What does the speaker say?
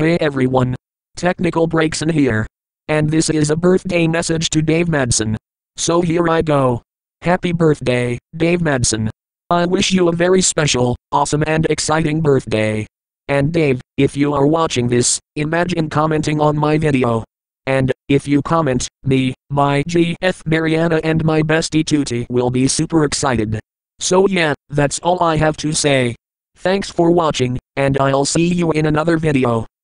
Hey everyone. Technical breaks in here. And this is a birthday message to Davemadson. So here I go. Happy birthday, Davemadson. I wish you a very special, awesome and exciting birthday. And Dave, if you are watching this, imagine commenting on my video. And, if you comment, me, my GF Mariana and my bestie Tuti will be super excited. So yeah, that's all I have to say. Thanks for watching, and I'll see you in another video.